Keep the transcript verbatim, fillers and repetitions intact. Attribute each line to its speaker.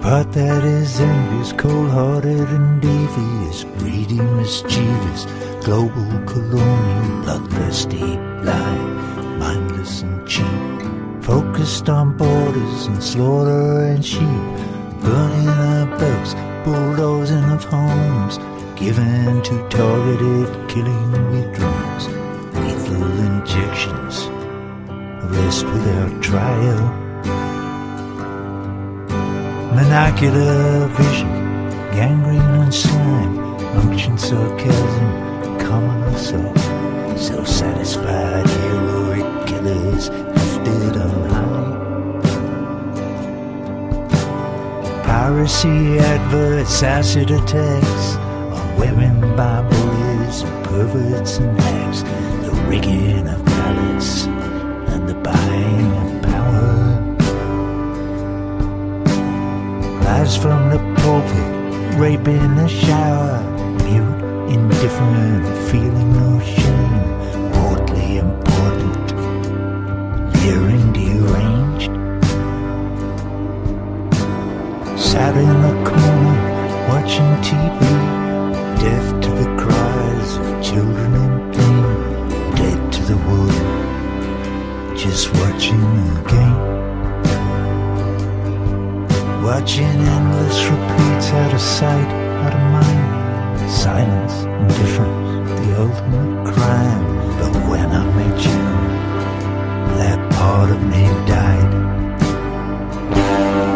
Speaker 1: part that is envious, cold-hearted and devious, greedy, mischievous, global, colonial, bloodthirsty, blind, mindless and cheap, focused on borders and slaughter and sheep, burning of boats, bulldozing of homes, given to targeted killing with drones, lethal injections, arrest without trial, monocular vision, gangrene and slime, unction, sarcasm, common assault, self-satisfied heroic killers lifted on high. Piracy, adverts, acid attacks on women by bullies, perverts and hags, the rigging of ballots and the buying of power. Lies from the pulpit, rape in the shower, mute, indifferent, feeling no shame, portly important, leering deranged. Sat in the corner, watching T V, deaf to the cries of children in pain, dead to the wood, just watching the game. Watching endless repeats, out of sight, out of mind, silence, indifference, the ultimate crime. But when I met you, that part of me died.